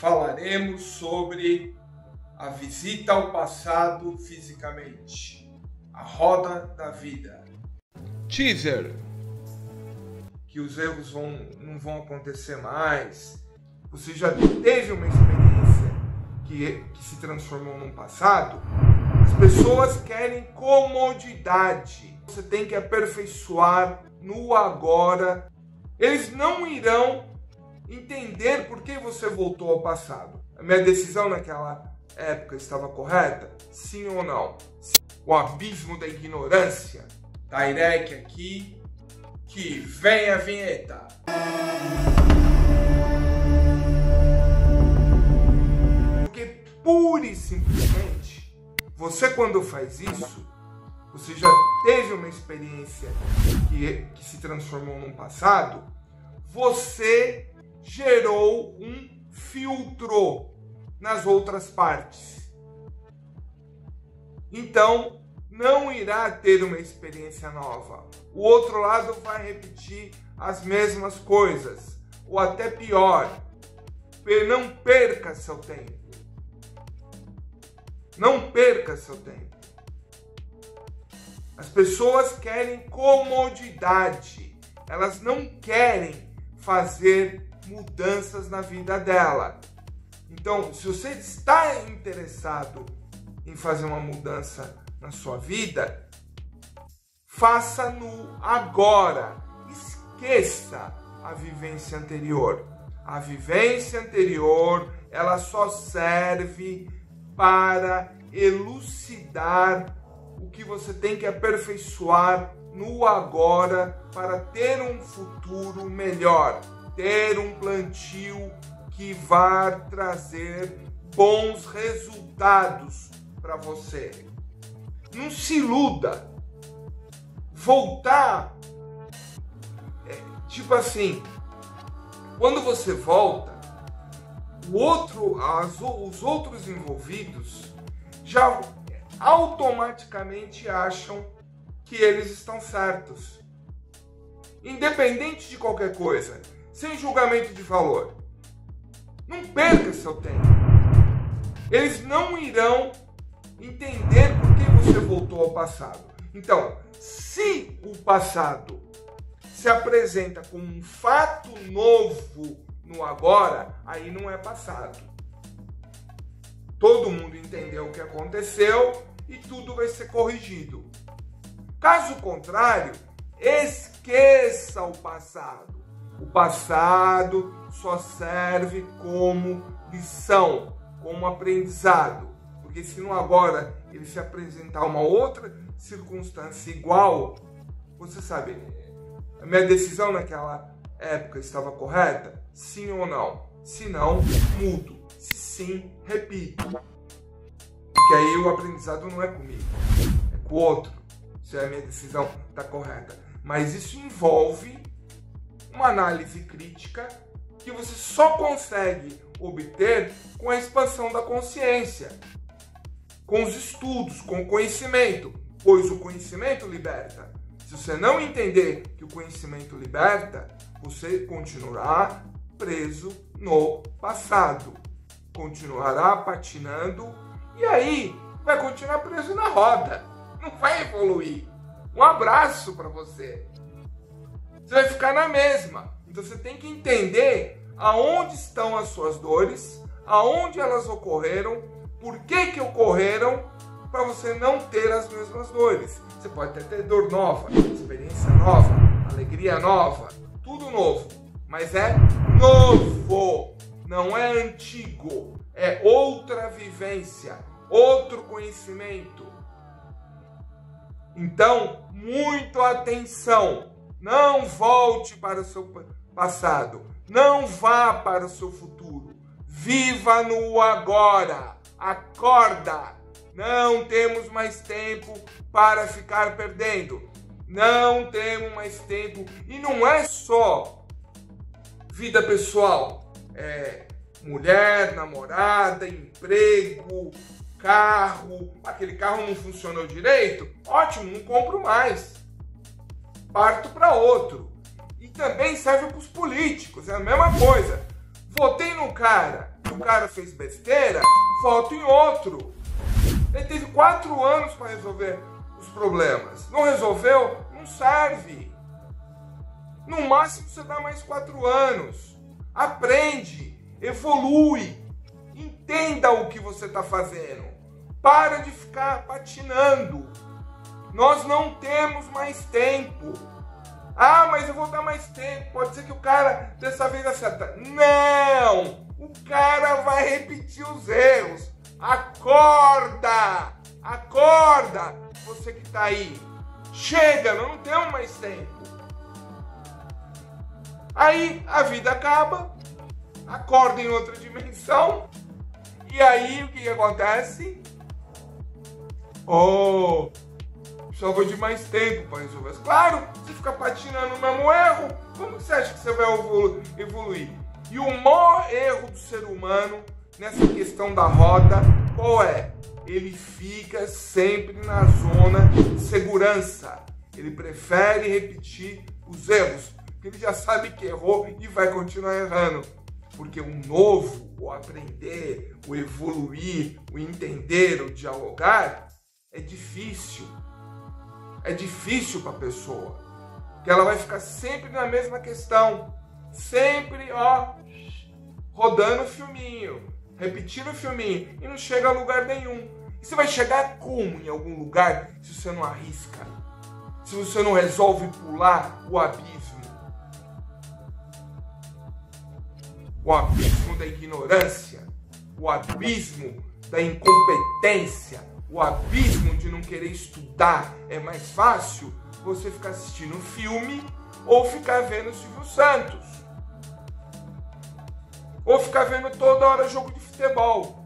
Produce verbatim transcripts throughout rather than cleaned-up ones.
falaremos sobre a visita ao passado fisicamente, a roda da vida. Teaser, que os erros vão, não vão acontecer mais. Você já teve uma experiência que, que se transformou num passado. As pessoas querem comodidade. Você tem que aperfeiçoar no agora. Eles não irão entender por que você voltou ao passado. A minha decisão naquela época estava correta? Sim ou não? O abismo da ignorância. Tairek aqui, que vem a vinheta. Porque pura e simplesmente, você quando faz isso, você já teve uma experiência que, que se transformou num passado, você gerou um filtro nas outras partes. Então, não irá ter uma experiência nova. O outro lado vai repetir as mesmas coisas, ou até pior. Não perca seu tempo. Não perca seu tempo. As pessoas querem comodidade. Elas não querem fazer mudanças na vida dela. Então, se você está interessado em fazer uma mudança na sua vida, faça no agora. Esqueça a vivência anterior. A vivência anterior, ela só serve para elucidar o que você tem que aperfeiçoar no agora para ter um futuro melhor, ter um plantio que vai trazer bons resultados para você. Não se iluda. Voltar é, tipo assim, quando você volta, o outro, as, os outros envolvidos já automaticamente acham que eles estão certos. Independente de qualquer coisa, sem julgamento de valor. Não perca seu tempo. Eles não irão entender por que você voltou ao passado. Então, se o passado se apresenta como um fato novo no agora, aí não é passado. Todo mundo entendeu o que aconteceu e tudo vai ser corrigido. Caso contrário, esqueça o passado. O passado só serve como lição, como aprendizado. Porque se no agora ele se apresentar uma outra circunstância igual, você sabe, a minha decisão naquela época estava correta? Sim ou não? Se não, mudo. Se sim, repito. Porque aí o aprendizado não é comigo, é com o outro. Se a minha decisão está correta. Mas isso envolve uma análise crítica que você só consegue obter com a expansão da consciência, com os estudos, com o conhecimento, pois o conhecimento liberta. Se você não entender que o conhecimento liberta, você continuará preso no passado, continuará patinando e aí vai continuar preso na roda, não vai evoluir. Um abraço para você. Você vai ficar na mesma. Então você tem que entender aonde estão as suas dores, aonde elas ocorreram, por que que ocorreram, para você não ter as mesmas dores. Você pode até ter dor nova, experiência nova, alegria nova, tudo novo. Mas é novo, não é antigo. É outra vivência, outro conhecimento. Então, muito atenção. Não volte para o seu passado. Não vá para o seu futuro. Viva no agora. Acorda. Não temos mais tempo para ficar perdendo. Não temos mais tempo. E não é só vida pessoal. É mulher, namorada, emprego, carro. Aquele carro não funcionou direito? Ótimo, não compro mais. Parto para outro. E também serve para os políticos, é a mesma coisa. Votei no cara, o cara fez besteira, volta em outro. Ele teve quatro anos para resolver os problemas. Não resolveu? Não serve. No máximo você dá mais quatro anos. Aprende, evolui, entenda o que você está fazendo. Para de ficar patinando. Nós não temos mais tempo. Ah, mas eu vou dar mais tempo. Pode ser que o cara dessa vez acerta. Não! O cara vai repetir os erros. Acorda! Acorda! Você que está aí. Chega, nós não temos mais tempo. Aí a vida acaba. Acorda em outra dimensão. E aí o que, que acontece? Oh, só vou de mais tempo para resolver. Claro, você fica patinando no mesmo erro, como que você acha que você vai evoluir? E o maior erro do ser humano nessa questão da roda, qual é? Ele fica sempre na zona de segurança. Ele prefere repetir os erros, porque ele já sabe que errou e vai continuar errando. Porque o novo, o aprender, o evoluir, o entender, o dialogar, é difícil. É difícil para a pessoa. Porque ela vai ficar sempre na mesma questão. Sempre, ó, rodando o filminho, repetindo o filminho, e não chega a lugar nenhum. E você vai chegar como em algum lugar se você não arrisca? Se você não resolve pular o abismo? O abismo da ignorância, o abismo da incompetência, o abismo de não querer estudar. É mais fácil você ficar assistindo um filme ou ficar vendo o Silvio Santos. Ou ficar vendo toda hora jogo de futebol.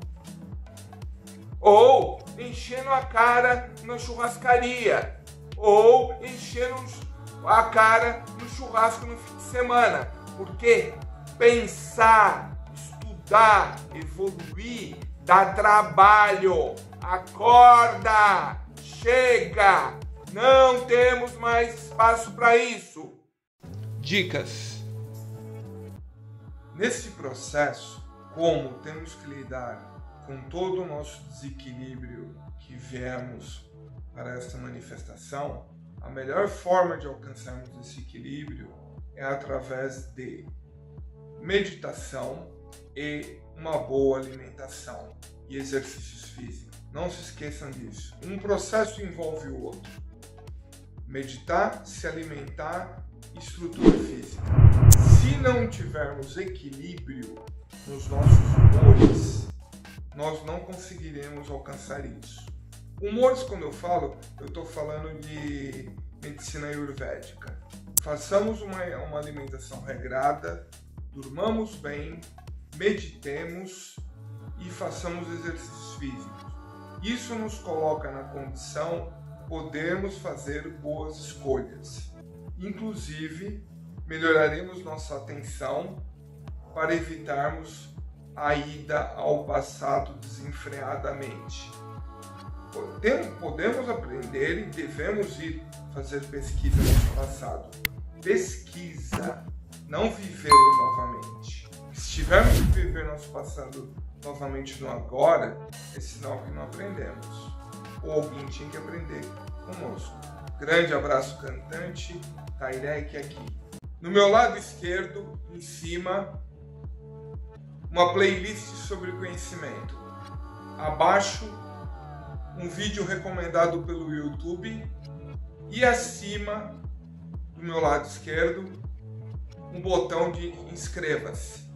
Ou enchendo a cara na churrascaria. Ou enchendo a cara no churrasco no fim de semana. Por quê? Pensar, estudar, evoluir, dá trabalho. Acorda! Chega! Não temos mais espaço para isso. Dicas. Nesse processo, como temos que lidar com todo o nosso desequilíbrio que viemos para esta manifestação, a melhor forma de alcançarmos esse equilíbrio é através de meditação e uma boa alimentação e exercícios físicos. Não se esqueçam disso. Um processo envolve o outro. Meditar, se alimentar, estrutura física. Se não tivermos equilíbrio nos nossos humores, nós não conseguiremos alcançar isso. Humores, quando eu falo, eu estou falando de medicina ayurvédica. Façamos uma, uma alimentação regrada, durmamos bem, meditemos e façamos exercícios físicos. Isso nos coloca na condição de podermos fazer boas escolhas. Inclusive, melhoraremos nossa atenção para evitarmos a ida ao passado desenfreadamente. Podemos aprender e devemos ir fazer pesquisa no passado. Pesquisa, não vivê-lo novamente. Se tivermos que viver nosso passado novamente no agora, é sinal que não aprendemos. Ou alguém tinha que aprender conosco. Grande abraço cantante, Tairek aqui. No meu lado esquerdo, em cima, uma playlist sobre conhecimento. Abaixo, um vídeo recomendado pelo YouTube. E acima, do meu lado esquerdo, um botão de inscreva-se.